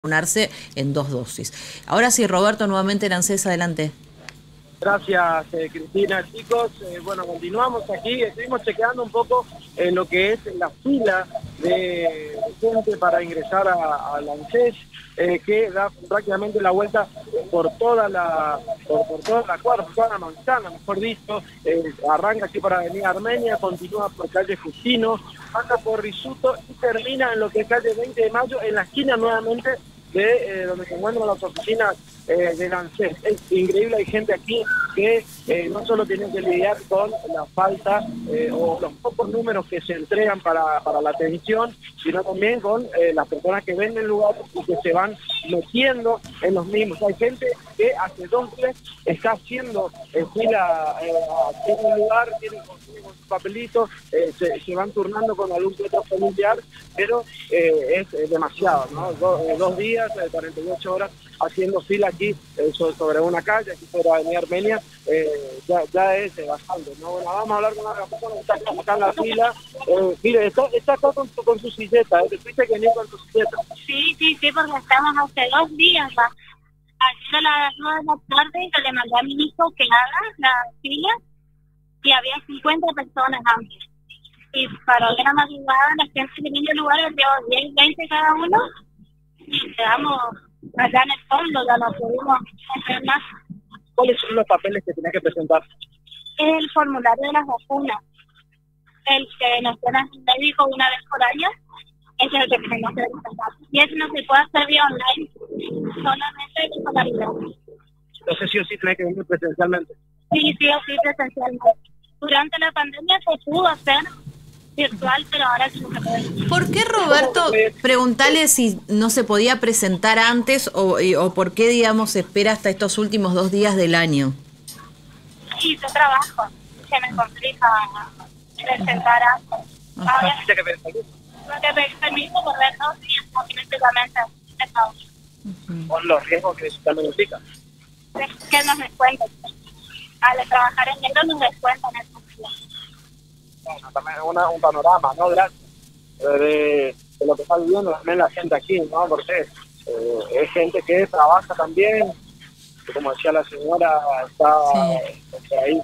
Vacunarse en 2 dosis. Ahora sí, Roberto, nuevamente en ANSES, adelante. Gracias, Cristina. Chicos, bueno, continuamos aquí. Estuvimos chequeando un poco lo que es la fila de gente para ingresar a la ANSES, que da prácticamente la vuelta por toda la cuadra, por toda la manzana, mejor dicho. Arranca aquí por Avenida Armenia, continúa por calle Justino, pasa por Risuto y termina en lo que es calle 20 de Mayo, en la esquina nuevamente de donde se encuentran las oficinas del ANSES. Es increíble, hay gente aquí que no solo tiene que lidiar con la falta o los pocos números que se entregan para la atención, sino también con las personas que venden lugares y que se van metiendo en los mismos. Hay gente que hace 2 días está haciendo fila en un lugar, tienen con su papelito, se van turnando con algún que otro familiar, pero es demasiado, ¿no? 2 días, 48 horas haciendo fila aquí sobre una calle, aquí sobre Avenida Armenia, ya es bastante, ¿no? Bueno, vamos a hablar con una persona que está acá en la fila. Mire, está acá con su silleta, ¿te fuiste que venir con su silleta? Sí, porque estamos hace 2 días. Ayer a las 9 de la tarde yo le mandé a mi hijo que haga la fila y había 50 personas antes. Y para hoy en la madrugada la gente que viene al lugar lleva 10, 20 cada uno y quedamos allá en el fondo, ya no pudimos hacer más. ¿Cuáles son los papeles que tenés que presentar? El formulario de las vacunas, el que nos tiene el médico una vez por año, ese es el que tenemos que presentar. Y eso no se puede hacer vía online, solamente de escolaridad. Entonces sí o sí tenés que venir presencialmente. Sí o sí presencialmente. Durante la pandemia se pudo hacer virtual, pero ahora sí no se puede. ¿Por qué, Roberto, preguntale si no se podía presentar antes o por qué, digamos, se espera hasta estos últimos 2 días del año? Sí, yo trabajo, se me complica presentar antes. Ahora ¿Tienes que pedir permiso? no te pedí permiso por ver 2 días automáticamente. Con los riesgos que también implica. Que nos descuenten. Al trabajar en negro nos descuentan esos días. Bueno, también es un panorama, ¿no? Gracias. De lo que está viviendo también la gente aquí, ¿no? Porque es gente que trabaja también, que como decía la señora, está ahí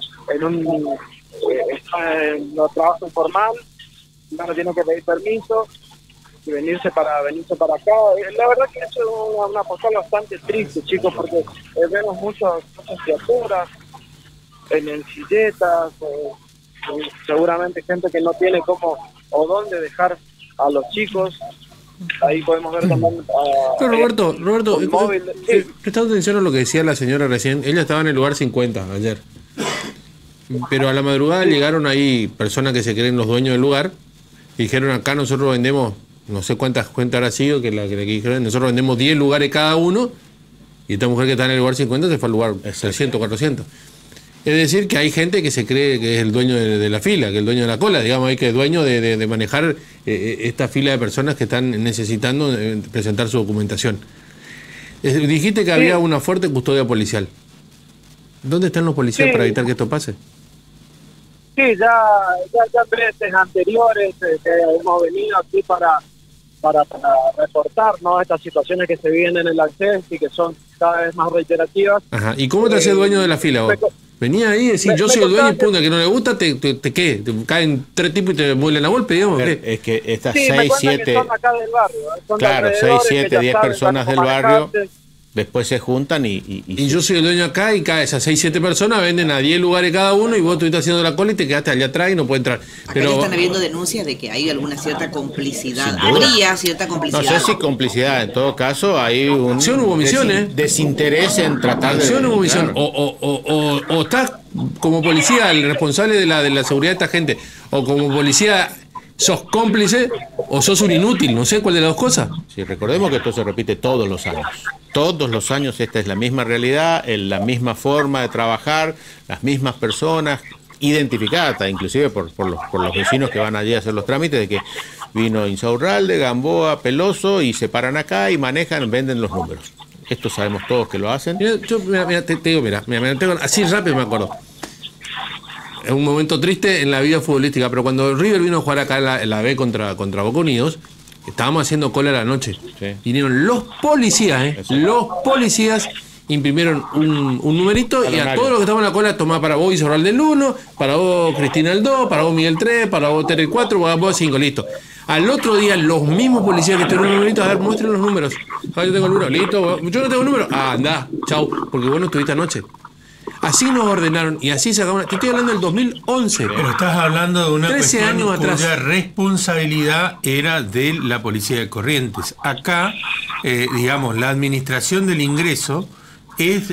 está en un trabajo informal, no tiene que pedir permiso y venirse para acá. La verdad que eso es una postal bastante triste, chicos, porque vemos muchas criaturas en silletas, seguramente gente que no tiene cómo o dónde dejar a los chicos. Ahí podemos ver también pero Roberto, prestando atención a lo que decía la señora recién. Ella estaba en el lugar 50 ayer, pero a la madrugada llegaron ahí personas que se creen los dueños del lugar y dijeron: acá nosotros vendemos, no sé cuántas cuentas habrá sido, que dijeron, nosotros vendemos 10 lugares cada uno, y esta mujer que está en el lugar 50 se fue al lugar 300, 400. Es decir, que hay gente que se cree que es el dueño de la fila, que es el dueño de la cola, digamos, hay que es dueño de manejar esta fila de personas que están necesitando presentar su documentación. Dijiste que había una fuerte custodia policial. ¿Dónde están los policías para evitar que esto pase? Sí, ya veces anteriores que hemos venido aquí para reportar, ¿no?, estas situaciones que se viven en el ANSES y que son cada vez más reiterativas. Ajá. ¿Y cómo te haces dueño de la fila vos? Venía ahí y decís: yo soy el dueño y punta, que no le gusta, ¿qué? ¿Te caen 3 tipos y te muelen a golpe, digamos? ¿Qué? Es que estas sí, 6, 7... son acá del barrio, son claro, 6, 7, 10 personas del barrio después se juntan y yo soy el dueño acá, y cada esas 6, 7 personas venden a 10 lugares cada uno, y vos estuviste haciendo la cola y te quedaste allá atrás y no puedes entrar. Pero están habiendo denuncias de que hay alguna cierta complicidad. Habría cierta complicidad. No sé si complicidad, en todo caso hay un hubo omisión, desinterés en tratar de... Hubo omisión. Claro. O estás como policía el responsable de la seguridad de esta gente, o como policía sos cómplice, o sos un inútil, no sé cuál de las 2 cosas. Sí, recordemos que esto se repite todos los años. Todos los años esta es la misma realidad, la misma forma de trabajar, las mismas personas, identificadas inclusive por los vecinos que van allí a hacer los trámites, de que vino Insaurralde, Gamboa, Peloso, y se paran acá y manejan, venden los números. Esto sabemos todos que lo hacen. Mira, te digo, así rápido me acuerdo. Es un momento triste en la vida futbolística, pero cuando River vino a jugar acá en la B contra Boca Unidos, estábamos haciendo cola a la noche. Sí. Vinieron los policías, los policías imprimieron un numerito y a todos los que estaban en la cola, tomá para vos Isobral del 1, para vos Cristina el 2, para vos Miguel 3, para vos Tere el 4, para vos 5, listo. Al otro día, los mismos policías que tuvieron un numerito, a ver, muestren los números. Ah, yo tengo el número, listo, yo no tengo el número. Ah, andá, chau, porque vos no estuviste anoche. Así nos ordenaron y así se acabó. Te estoy hablando del 2011. Pero estás hablando de una 13 cuestión años atrás. cuya responsabilidad era de la policía de Corrientes. Acá, digamos, la administración del ingreso es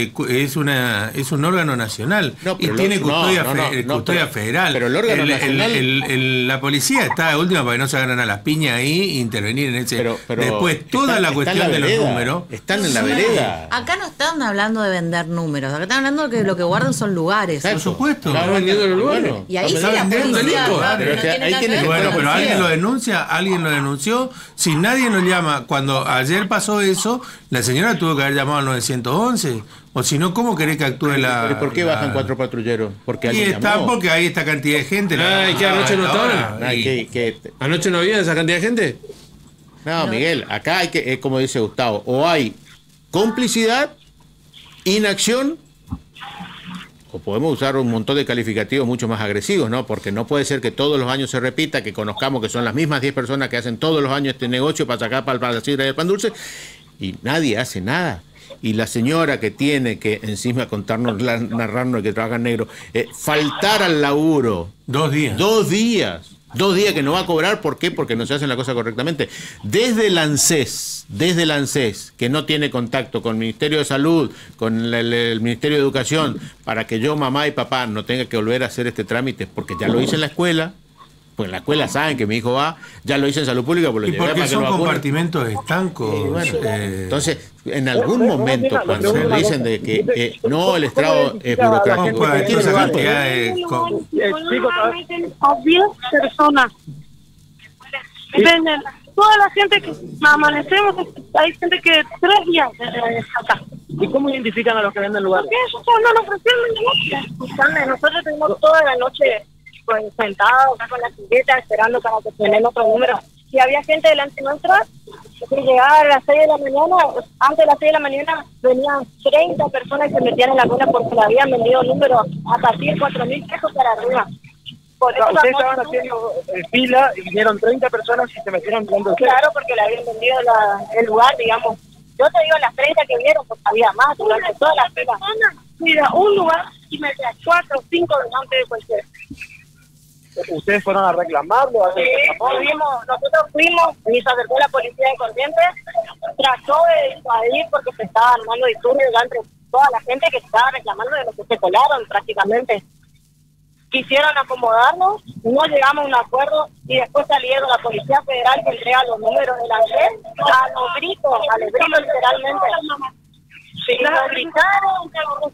un órgano nacional y tiene custodia federal. Pero el órgano nacional... la policía está de última para que no se agarren a las piñas ahí e intervenir en ese. Pero después, toda la cuestión de los números. Están en la vereda. Acá no están hablando de vender números, acá están hablando de que lo que guardan son lugares. Por supuesto. Están vendiendo los lugares. Y ahí sí la policía Bueno, pero alguien lo denuncia, alguien lo denunció. Si nadie nos llama, cuando ayer pasó eso, la señora tuvo que haber llamado al 911. O si no, ¿cómo querés que actúe la...? ¿Y por qué bajan 4 patrulleros? Porque y están porque hay esta cantidad de gente. Ay, ¿qué anoche no estaban? ¿Anoche no había esa cantidad de gente? No, Miguel, acá hay que, como dice Gustavo, o hay complicidad, inacción, o podemos usar un montón de calificativos mucho más agresivos, ¿no? Porque no puede ser que todos los años se repita, que conozcamos que son las mismas 10 personas que hacen todos los años este negocio para sacar para la sidra y el pan dulce, y nadie hace nada. Y la señora que tiene que encima contarnos, narrarnos que trabaja en negro, faltar al laburo. 2 días. 2 días. 2 días que no va a cobrar, ¿por qué? Porque no se hacen la cosa correctamente. Desde el ANSES, que no tiene contacto con el Ministerio de Salud, con el Ministerio de Educación, para que yo, mamá y papá, no tenga que volver a hacer este trámite, porque ya lo hice en la escuela. Pues en la escuela saben que mi hijo va, ya lo hice en salud pública, pues lo y llevé porque para son que lo compartimentos estancos. Bueno, entonces, en algún momento, cuando me dicen de que no, el estrado es burocrático, ¿cómo puede ¿quién esa se cantidad de 10 personas. Dependen. Toda la gente que amanecemos, hay gente que 3 días acá. ¿Y cómo identifican a los que venden lugares? Porque eso no nos ofrecieron de noche. Nosotros tenemos toda la noche pues, sentados acá con la silleta esperando para que tenemos otro número. Si había gente delante nuestra, que llegaba a las 6 de la mañana, antes de las 6 de la mañana venían 30 personas que se metían en la cola porque le habían vendido números a partir de 4.000 pesos para arriba. Por eso ustedes estaban haciendo fila y vinieron 30 personas y se metieron mirando. Claro, porque le habían vendido el lugar, digamos. Yo te digo las 30 que vieron, porque había más durante todas las filas. Mira, un lugar y metía 4 o 5 delante de cualquiera. ¿Ustedes fueron a reclamarlo? Sí, nosotros fuimos y se acercó la policía de Corrientes, trató de disuadir porque se estaba armando disturbios entre toda la gente que estaba reclamando de lo que se colaron prácticamente. Quisieron acomodarnos, no llegamos a un acuerdo y después salieron la Policía Federal que entrega los números de la red a los gritos literalmente. Sí, nos gritaron,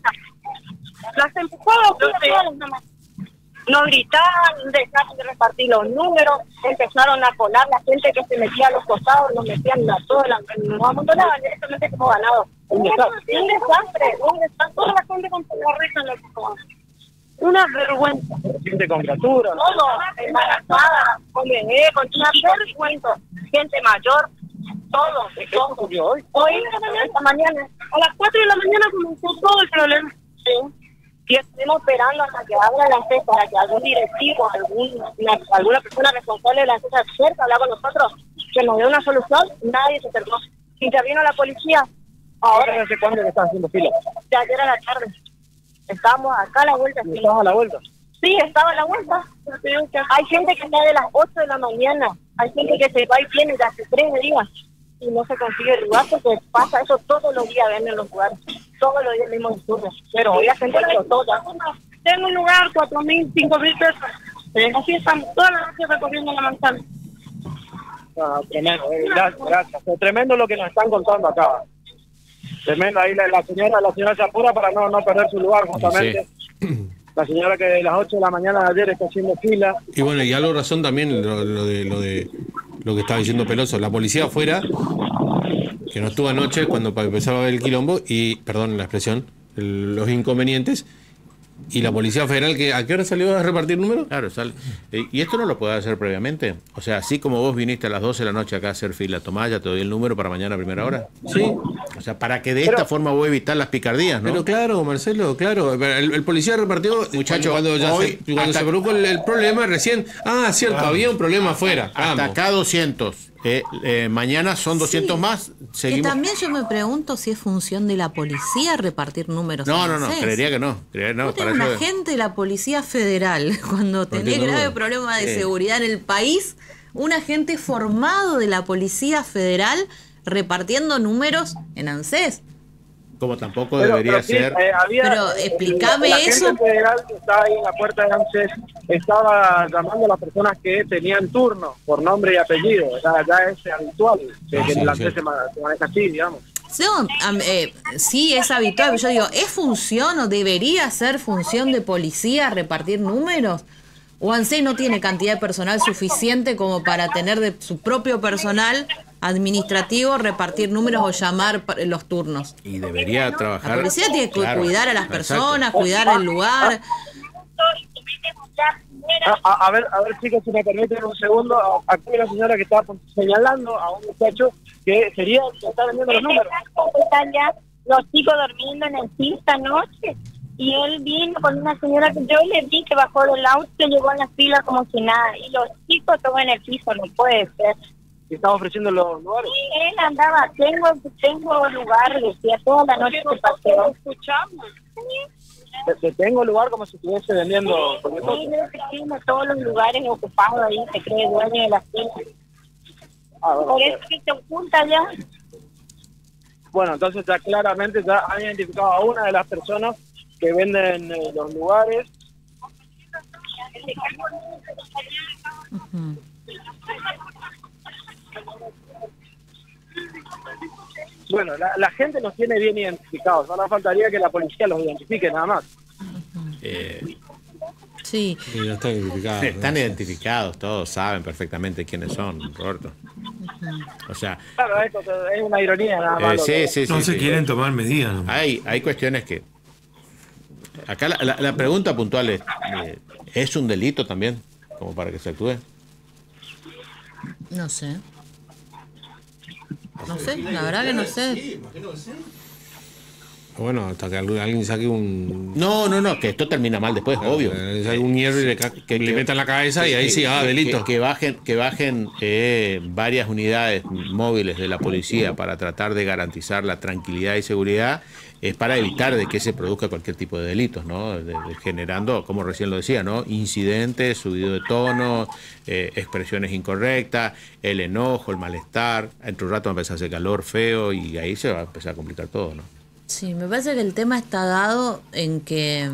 las empujaron, nos gritaban, dejaron de repartir los números, empezaron a colar la gente que se metía a los costados, nos metían a todos, nos amontonaban directamente como ganado. Un desastre, toda la gente con la risa en la que una vergüenza. Gente con criaturas. Todo, embarazada, con bebé, con una vergüenza. Gente mayor, todo. Hoy, esta mañana, a las 4 de la mañana comenzó todo el problema. Sí. Y estuvimos esperando hasta que abra la empresa para que algún directivo, alguna persona responsable de la empresa cerca hablar con nosotros, que nos dé una solución. Nadie se acercó. Intervino la policía. Ahora no sé cuándo que están haciendo fila. De ayer a la tarde. Estábamos acá a la vuelta. ¿Estabas a la vuelta? Sí, estaba a la vuelta. Hay gente que está de las 8 de la mañana. Hay gente que se va y viene de hace 3 días y no se consigue el lugar porque pasa eso todos los días, ven en los lugares. Todos los días mismos disturbios. Pero hoy la gente lo toda. Tengo un lugar, 4.000, 5.000 pesos. Así estamos toda la noche recorriendo la manzana. Tremendo, gracias. Es tremendo lo que nos están contando acá. Tremendo, ahí la señora se apura para no perder su lugar justamente. Sí. La señora que de las 8 de la mañana de ayer está haciendo fila. Y bueno, y algo razón también lo que estaba diciendo Peloso, la policía afuera, que no estuvo anoche cuando empezaba a ver el quilombo, y, perdón la expresión, los inconvenientes, ¿Y la Policía Federal a qué hora salió a repartir números? Claro, sale. ¿Y esto no lo puede hacer previamente? O sea, así como vos viniste a las 12 de la noche acá a hacer fila, tomá, ya te doy el número para mañana a primera hora. Sí. O sea, para que de esta forma vos evitar las picardías, ¿no? Pero claro, Marcelo, claro. El policía repartió, muchacho, cuando se produjo el problema, recién, cierto, había un problema afuera. Hasta acá 200. Mañana son 200 más. Que también yo me pregunto si es función de la policía repartir números. No, creería que no. Un agente de la Policía Federal, cuando tenés grave problema de seguridad en el país, un agente formado de la Policía Federal repartiendo números en ANSES. Como tampoco debería ser. Pero explícame eso. La agente federal que estaba ahí en la puerta de ANSES estaba llamando a las personas que tenían turno por nombre y apellido. Ya es habitual que el ANSES se maneja así, digamos. No, sí es habitual, pero yo digo, ¿es función o debería ser función de policía repartir números? ¿O ANSES no tiene cantidad de personal suficiente como para tener de su propio personal administrativo repartir números o llamar los turnos? Y debería trabajar. La policía tiene que cuidar a las personas, cuidar el lugar. A ver, chicos, si me permiten un segundo. Aquí hay una señora que está señalando a un muchacho que sería el que está vendiendo los números. Están ya los chicos durmiendo en el piso esta noche. Y él vino con una señora que yo le vi que bajó del auto y llegó en la fila como si nada. Y los chicos estaban en el piso, no puede ser. ¿Y estaba ofreciendo los lugares? Sí, él andaba, tengo lugar, decía, toda la noche se paseó. ¿Escuchamos? Tengo lugar como si estuviese vendiendo. Sí, tiene todos los lugares ocupados ahí, se cree dueño de la fila. Por eso que se oculta ya. Bueno, entonces ya claramente ya han identificado a una de las personas que venden los lugares. Bueno, la gente los tiene bien identificados. Ahora faltaría que la policía los identifique nada más. Sí. Ya están identificados. Están identificados, todos saben perfectamente quiénes son, Roberto. O sea, claro, esto es una ironía nada más. No se quieren tomar medidas. ¿No? Hay cuestiones que... Acá la pregunta puntual ¿es un delito también como para que se actúe? No sé. No sé, la verdad que no sé. Bueno, hasta que alguien saque un... No, que esto termina mal después, obvio. Saque un hierro y le metan la cabeza y ahí sí, delito. Que bajen varias unidades móviles de la policía para tratar de garantizar la tranquilidad y seguridad, es para evitar de que se produzca cualquier tipo de delitos, ¿no? Generando, como recién lo decía, ¿no? Incidentes, subido de tono, expresiones incorrectas, el enojo, el malestar. Entre un rato va a empezar a hacer calor feo y ahí se va a empezar a complicar todo, ¿no? Sí, me parece que el tema está dado en que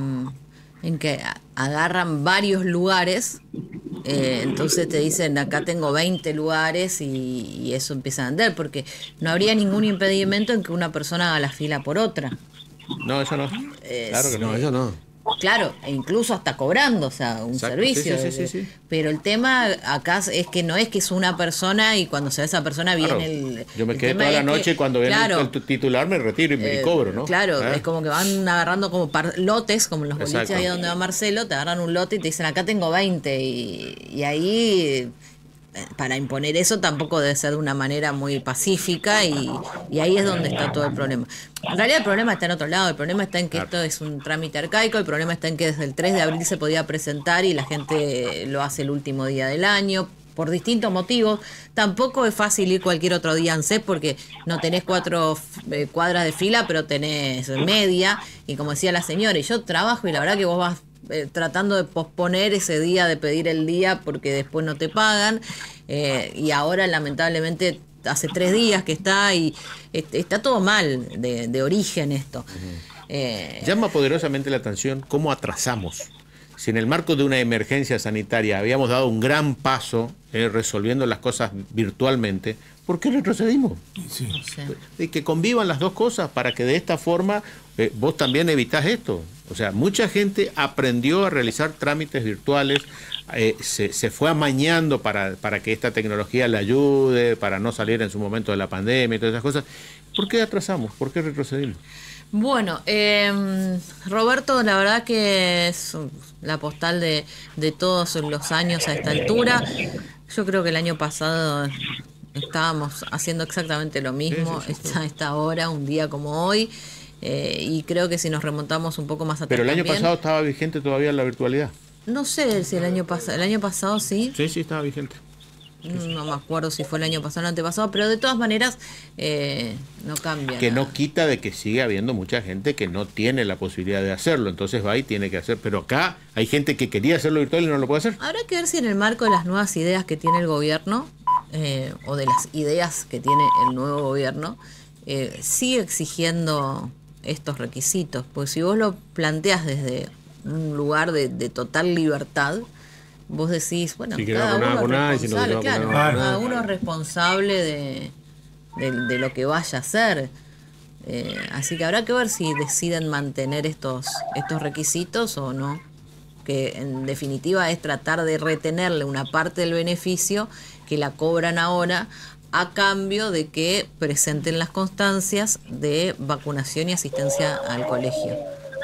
agarran varios lugares, entonces te dicen acá tengo 20 lugares y eso empieza a andar, porque no habría ningún impedimento en que una persona haga la fila por otra. No, eso no. Claro que no, eso no. Claro, e incluso hasta cobrando, o sea, un Exacto, servicio. sí. Pero el tema acá es que no es que es una persona y cuando se ve esa persona viene Yo me quedé toda la noche y cuando viene el titular me retiro y me cobro, ¿no? Claro, es como que van agarrando como lotes, como los boliches ahí donde va Marcelo, te agarran un lote y te dicen acá tengo 20 y ahí... Para imponer eso tampoco debe ser de una manera muy pacífica y ahí es donde está todo el problema. En realidad el problema está en otro lado, el problema está en que esto es un trámite arcaico, el problema está en que desde el 3 de abril se podía presentar y la gente lo hace el último día del año, por distintos motivos. Tampoco es fácil ir cualquier otro día a ANSES porque no tenés 4 cuadras de fila, pero tenés media, y como decía la señora, y yo trabajo y la verdad que vos vas tratando de posponer ese día, de pedir el día porque después no te pagan, y ahora lamentablemente hace 3 días que está y está todo mal de origen esto. Llama poderosamente la atención cómo atrasamos. Si en el marco de una emergencia sanitaria habíamos dado un gran paso resolviendo las cosas virtualmente, ¿por qué retrocedimos? Sí. No sé. Y que convivan las dos cosas para que de esta forma vos también evitás esto. O sea, mucha gente aprendió a realizar trámites virtuales, se fue amañando para que esta tecnología le ayude, para no salir en su momento de la pandemia y todas esas cosas. ¿Por qué atrasamos? ¿Por qué retrocedimos? Bueno, Roberto, la verdad que es la postal de todos los años a esta altura. Yo creo que el año pasado estábamos haciendo exactamente lo mismo, a esta hora, un día como hoy, y creo que si nos remontamos un poco más atrás. Pero el año pasado estaba vigente todavía la virtualidad. No sé si el año pasado sí. Sí, estaba vigente. No me acuerdo si fue el año pasado o el antepasado, pero de todas maneras no cambia. Que nada. no quita de que sigue habiendo mucha gente que no tiene la posibilidad de hacerlo, entonces va y tiene que hacer. Pero acá hay gente que quería hacerlo virtual y no lo puede hacer. Habrá que ver si en el marco de las nuevas ideas que tiene el gobierno, o de las ideas que tiene el nuevo gobierno, sigue exigiendo estos requisitos. Pues si vos lo planteas desde un lugar de total libertad, vos decís, bueno, si cada uno es responsable, claro, cada uno es responsable de lo que vaya a hacer. Así que habrá que ver si deciden mantener estos requisitos o no, que en definitiva es tratar de retenerle una parte del beneficio que la cobran ahora a cambio de que presenten las constancias de vacunación y asistencia al colegio.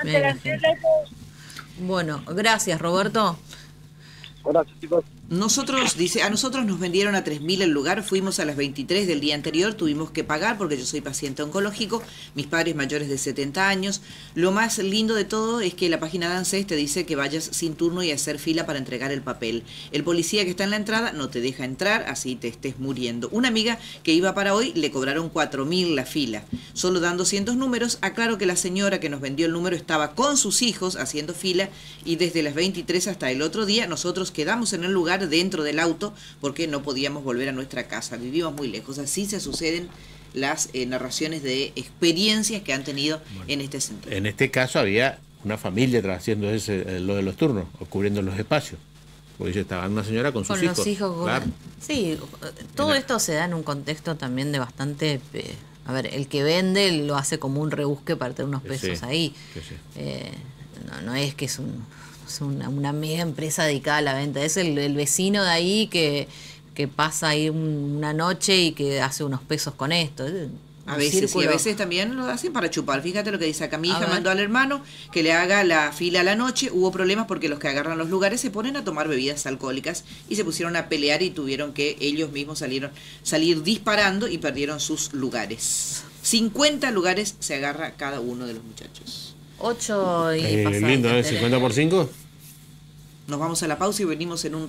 Bueno, gracias, Roberto. Gracias, chicos. A nosotros nos vendieron a 3.000 el lugar, fuimos a las 23 del día anterior, tuvimos que pagar porque yo soy paciente oncológico, mis padres mayores de 70 años. Lo más lindo de todo es que la página de ANSES te dice que vayas sin turno y hacer fila para entregar el papel. El policía que está en la entrada no te deja entrar, así te estés muriendo. Una amiga que iba para hoy le cobraron 4.000 la fila. Solo dan 200 números. Aclaro que la señora que nos vendió el número estaba con sus hijos haciendo fila y desde las 23 hasta el otro día nosotros quedamos en el lugar dentro del auto porque no podíamos volver a nuestra casa, vivimos muy lejos. Así se suceden las narraciones de experiencias que han tenido en este centro. En este caso había una familia haciendo lo de los turnos, o cubriendo los espacios. Porque estaba una señora con sus hijos. Los hijos, claro. Sí, todo esto se da en un contexto también de bastante... a ver, el que vende lo hace como un rebusque para tener unos pesos ahí. No es que es una mega empresa dedicada a la venta, es el vecino de ahí que pasa ahí una noche y que hace unos pesos con esto. A veces, y a veces también lo hacen para chupar. Fíjate lo que dice acá. Mi hija mandó al hermano que le haga la fila a la noche. Hubo problemas porque los que agarran los lugares se ponen a tomar bebidas alcohólicas y se pusieron a pelear y tuvieron que ellos mismos salir disparando y perdieron sus lugares. 50 lugares se agarra cada uno de los muchachos. 8 y pasado. Lindo, 50 por 5. Nos vamos a la pausa y venimos en un